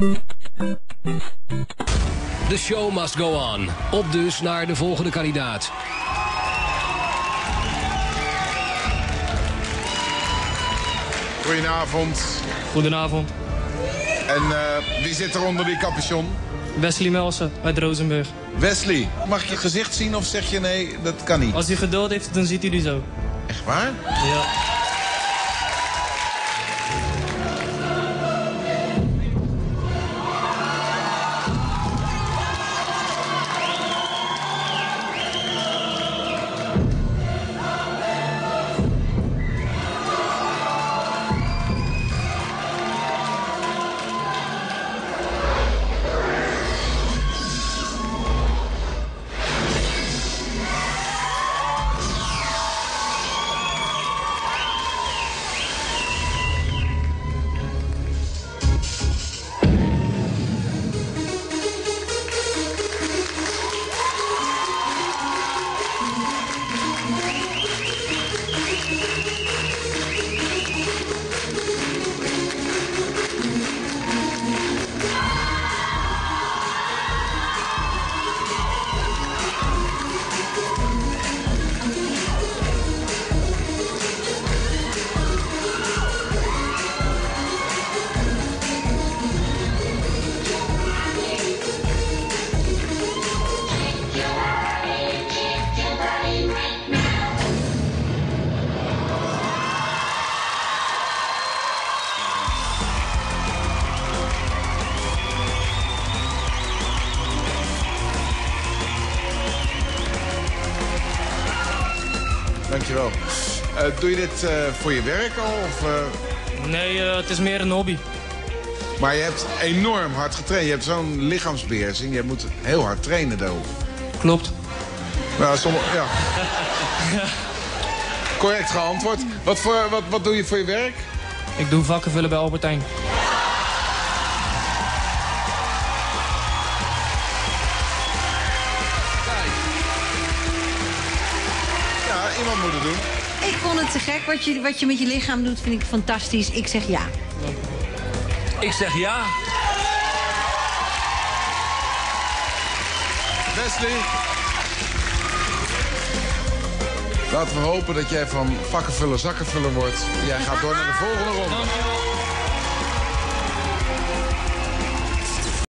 The show must go on. Op dus naar de volgende kandidaat. Goedenavond. Goedenavond. En wie zit er onder die capuchon? Wesley Melsen uit Rozenburg. Wesley, mag ik je gezicht zien of zeg je nee, dat kan niet? Als hij geduld heeft, dan ziet hij die zo. Echt waar? Ja. Dankjewel. Doe je dit voor je werk al? Of, Nee, het is meer een hobby. Maar je hebt enorm hard getraind. Je hebt zo'n lichaamsbeheersing. Je moet heel hard trainen daarover. Klopt. Nou, ja. Correct geantwoord. Wat doe je voor je werk? Ik doe vakken vullen bij Albert Heijn. Ja, iemand moet het doen. Ik vond het te gek. Wat je met je lichaam doet, vind ik fantastisch. Ik zeg ja. Ik zeg ja. Wesley. Laten we hopen dat jij van vakkenvuller zakkenvuller wordt. Jij gaat door naar de volgende ronde. Dankjewel.